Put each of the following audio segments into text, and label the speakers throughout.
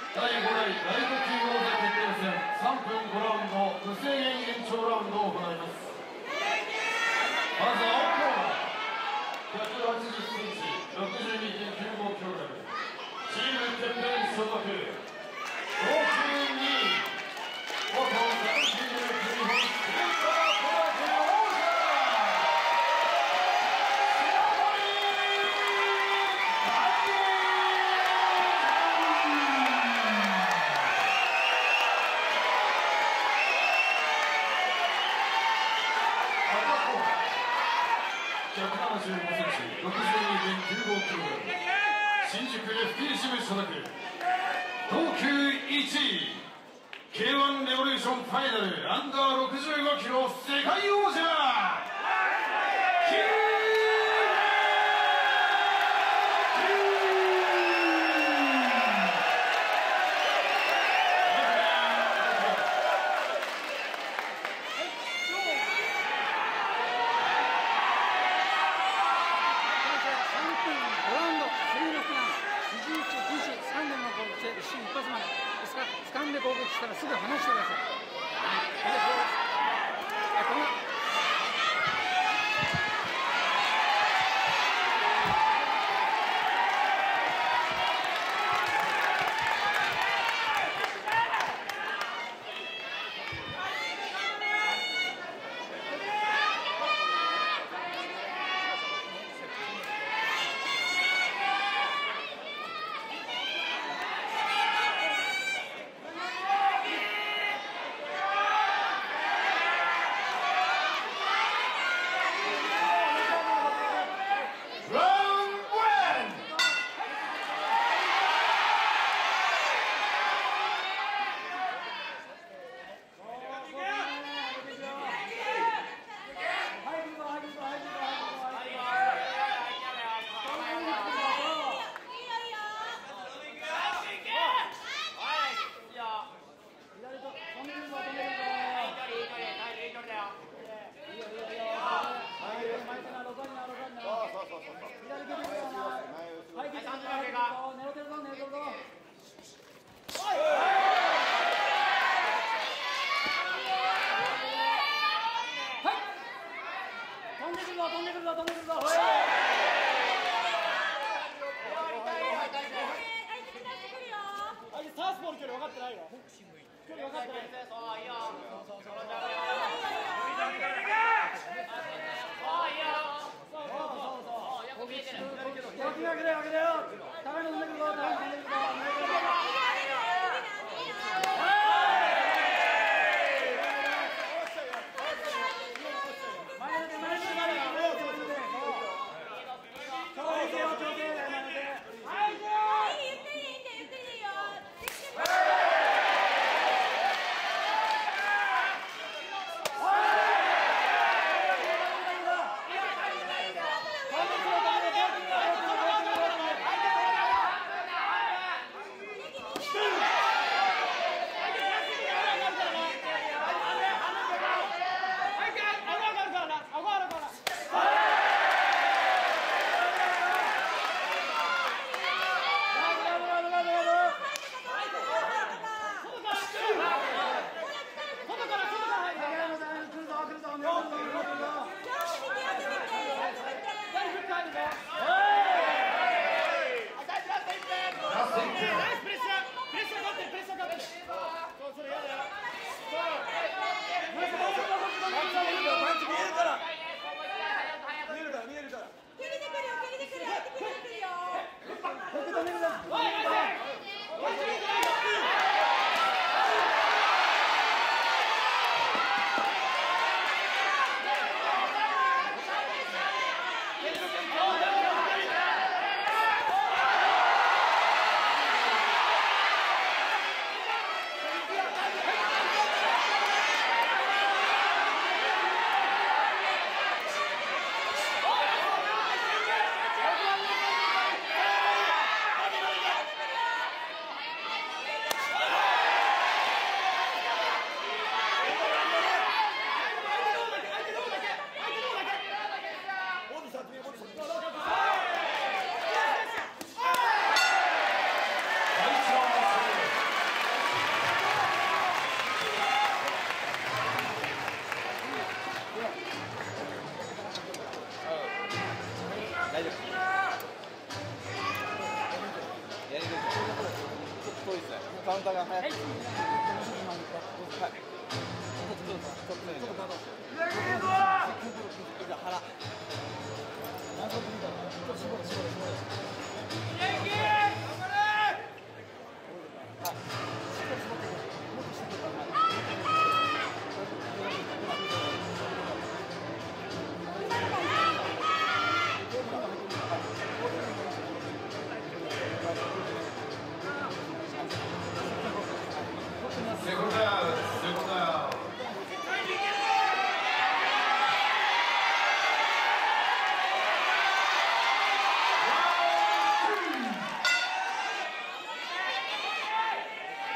Speaker 1: 第5代ライト級王座決定戦3分5ラウンド無制限延長ラウンドを行います。まず青コーナー180センチ 62.95kg チームてっぺん所属同級2位元男子日本スーパーコラーケ王者175センチ 62.95kg 新宿 FT 支部所属同級1位 K1 レボリューションファイナルアンダー65キロ世界王者
Speaker 2: 掴んで攻撃したらすぐ離してください。サウスポーの距離分かってないよ。距離分かってない。そういいよ。よく見えてる。よく見えてる。高いの飛んでくるぞ。高いの飛んでくるぞ。
Speaker 3: カウンターが早く。はい。
Speaker 1: セ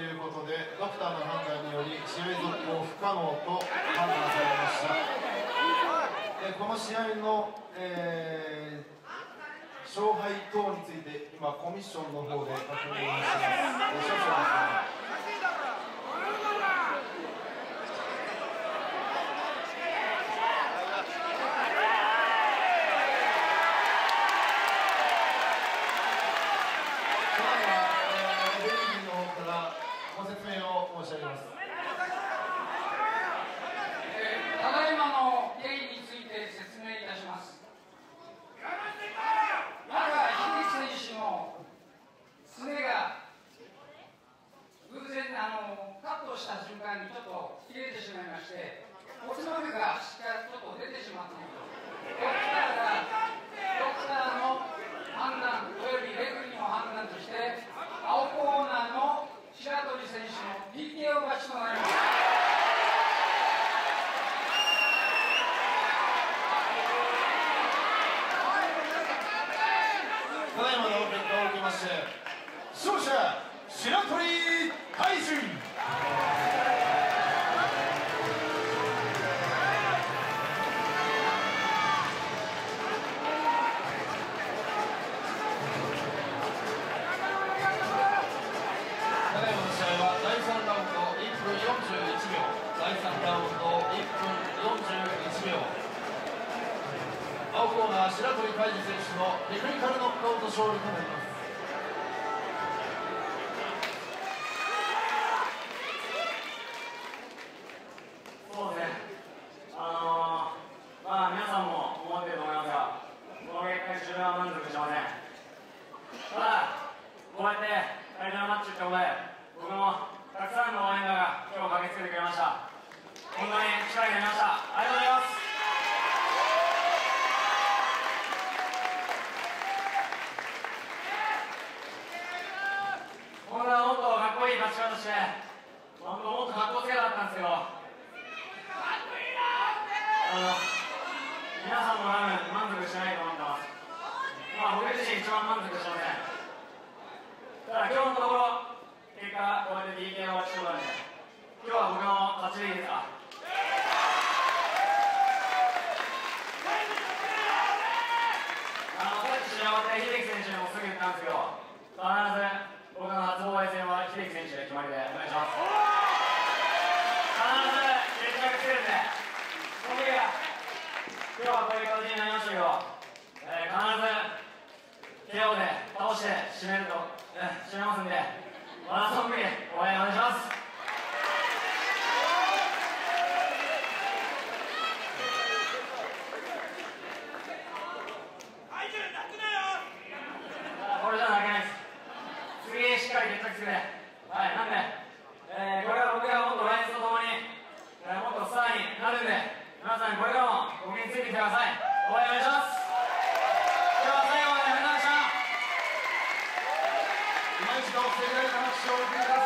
Speaker 1: いうことで、ドクターの判断により試合続行不可能と判断されました。この試合の、勝敗等について今コミッションの方で確認します。少々ご説明を申し上げます。
Speaker 3: ただいまの経緯について説明いたします。中樋口選手のすねが偶然カットした瞬間にちょっと切れてしまいまして、骨の毛がしっかりちょっと出てしまっている。ドクターの判断およびレフェリーの判断として、青コーナーの白鳥選手の PKO 勝ちとなります。
Speaker 1: ただいまの結果を受けまして、勝者白鳥大臣。第3ラウンド1分41秒、第3ラウンド1分41秒、青コーナー白鳥海二選手のテクニカルノックアウト勝利となります。
Speaker 4: そうですね、皆さんも思っていると思いますが、この結果に自分は満足してません。ただ、こうやってタイトルマッチってことで、僕もたくさんの応援団が今日駆けつけてくれました。本当に力になりました。ありがとうございます。本当はもっとかっこいい勝ち方して、もっとかっこつけたかったんですけど、皆さんも多分満足してないと思ってます。僕自身一番満足してません。ただ今日のところ結果こうやって DK の勝ちなんで、今日は僕の勝ちでいいですか。さっき試合終わって秀樹選手にもすぐ言ったんですけど、必ず僕の初防衛戦は秀樹選手で決まりでお願いします。必ず決着つけるんで、その時は今日はこういう形になりましたけど、必ず KO で倒して締めますんで、またその時応援お願いします。これじゃ泣けないです。次しっかり決着するね。なんで、これは僕がもっとラインズとともに、もっとスターになるんで、皆さんこれからも僕についてきてください。応援お願いします。今日は最後までありがとうございました。
Speaker 1: 今一度盛大な拍手を送ってください。